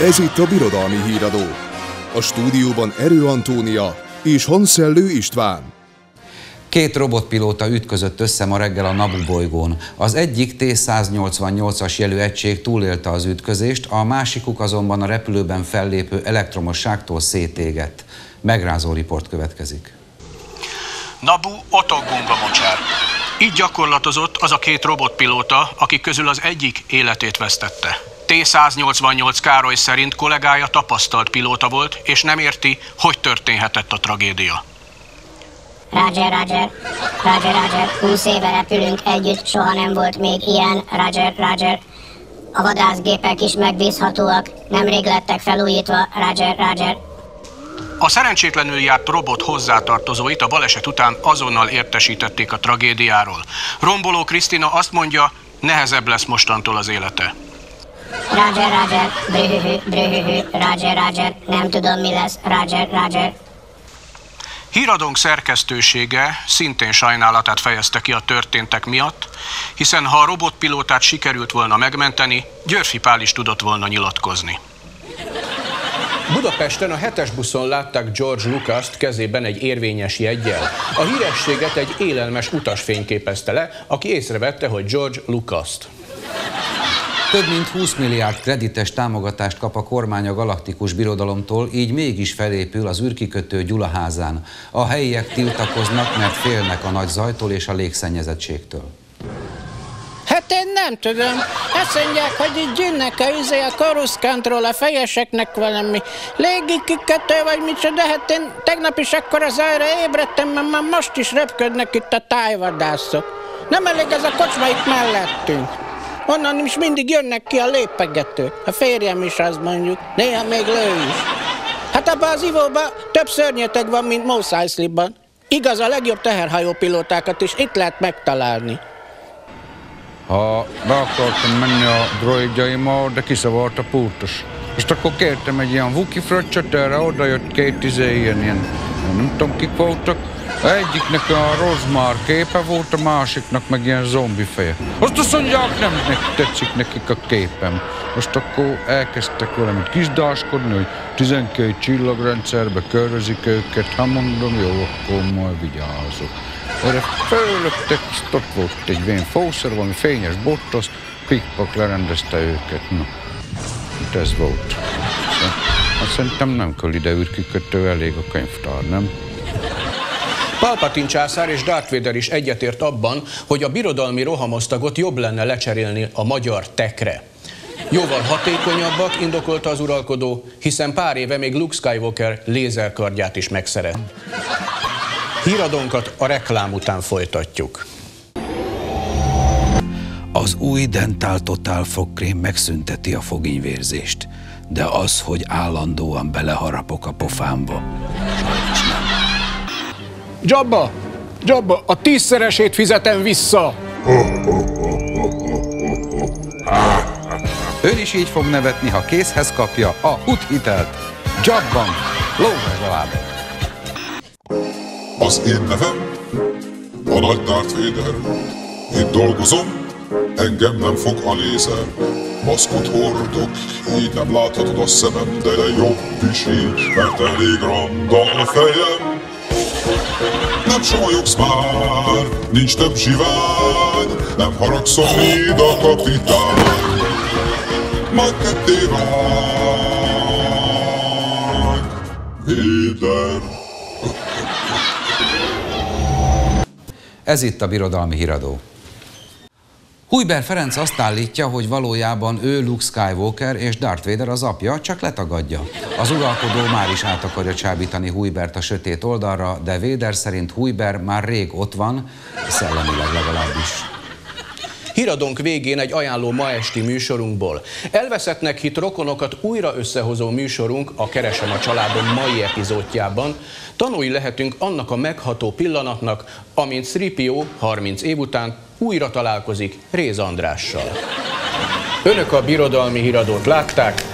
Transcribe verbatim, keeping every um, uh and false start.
Ez itt a Birodalmi Híradó. A stúdióban Erő Antónia és Hanszellő István. Két robotpilóta ütközött össze ma reggel a Naboo bolygón. Az egyik T száznyolcvannyolcas jelű egység túlélte az ütközést, a másikuk azonban a repülőben fellépő elektromosságtól szétégett. Megrázó riport következik. Naboo Otoh Gunga-mocsár. Így gyakorlatozott az a két robotpilóta, akik közül az egyik életét vesztette. T száznyolcvannyolc Károly szerint kollégája tapasztalt pilóta volt, és nem érti, hogy történhetett a tragédia. Roger, Roger, Roger, Roger, húsz éve repülünk együtt, soha nem volt még ilyen, Roger, Roger. A vadászgépek is megbízhatóak, nemrég lettek felújítva, Roger, Roger. A szerencsétlenül járt robot hozzátartozóit a baleset után azonnal értesítették a tragédiáról. Romboló Krisztina azt mondja, nehezebb lesz mostantól az élete. Roger, Roger, brühühü, brühühü, Roger, Roger, nem tudom mi lesz, Roger, Roger. Híradónk szerkesztősége szintén sajnálatát fejezte ki a történtek miatt, hiszen ha a robotpilótát sikerült volna megmenteni, Györffy Pál is tudott volna nyilatkozni. Budapesten a hetes buszon látták George Lucast kezében egy érvényes jeggyel. A hírességet egy élelmes utas fényképezte le, aki észrevette, hogy George Lucast. Több mint húsz milliárd kredites támogatást kap a kormány a galaktikus birodalomtól, így mégis felépül az űrkikötő Gyulaházán. A helyiek tiltakoznak, mert félnek a nagy zajtól és a légszennyezettségtől. Hát én nem tudom. Azt mondják, hogy itt jönnek a izé a Coruscantról a fejeseknek valami légikikötő vagy micsoda, hát én tegnap is akkor az zajra ébredtem, mert már most is röpködnek itt a tájvadászok. Nem elég ez a kocsma itt mellettünk. Onnan is mindig jönnek ki a lépegetők. A férjem is az mondjuk, néha még lő is. Hát abban az ivóban több szörnyeteg van, mint Mos Eisley-ban. Igaz, a legjobb teherhajópilótákat is itt lehet megtalálni. Ha be akartam menni a droidjaimmal, de kiszavart a pultos. És akkor kértem egy ilyen Wookie fröccsöt, erre oda jött két izé, ilyen, ilyen, nem tudom kik voltak. Egyiknek a Rozmár képe volt, a másiknak meg ilyen zombi feje. Azt azt mondják, nem tetszik nekik a képem. Most akkor elkezdtek valamit kisdáskodni, hogy tizenkét csillagrendszerbe körözik őket. Hát mondom, jó, akkor majd vigyázok. Erre fölöttek, ott volt egy vén fószer, valami fényes bottosz, pikpak lerendezte őket. Na, itt ez volt. Azt szerintem nem kell ide űrkikötő, elég a könyvtár, nem? Palpatine császár és Darth Vader is egyetért abban, hogy a birodalmi rohamosztagot jobb lenne lecserélni a magyar tekre. Jóval hatékonyabbak, indokolta az uralkodó, hiszen pár éve még Luke Skywalker lézerkardját is megszeret. Híradónkat a reklám után folytatjuk. Az új Dental Total fogkrém megszünteti a fogínyvérzést, de az, hogy állandóan beleharapok a pofámba, sajnos nem. Jabba! Jabba, a tízszeresét fizetem vissza! Ön is így fog nevetni, ha kézhez kapja a huthitelt. Jabban, lóvez a lábak. Az én nevem a nagy Darth Vader. Itt dolgozom, engem nem fog a lézer. Maszkot hordok, így nem láthatod a szemem, de jobb is így, mert elég ronda a fejem. Nem somolyogsz már, nincs több zsivány, nem haragszom, így a kapitány. Majd ketté vágy, Vader. Ez itt a Birodalmi Híradó. Hujber Ferenc azt állítja, hogy valójában ő Luke Skywalker és Darth Vader az apja, csak letagadja. Az uralkodó már is át akarja csábítani Hujbert a sötét oldalra, de Vader szerint Hujber már rég ott van, szellemileg legalábbis. Híradónk végén egy ajánló ma esti műsorunkból. Elveszettnek hitt rokonokat újra összehozó műsorunk, a Keresem a családom mai epizódjában tanúi lehetünk annak a megható pillanatnak, amint három pé o harminc év után újra találkozik Réz Andrással. Önök a Birodalmi Híradót látták,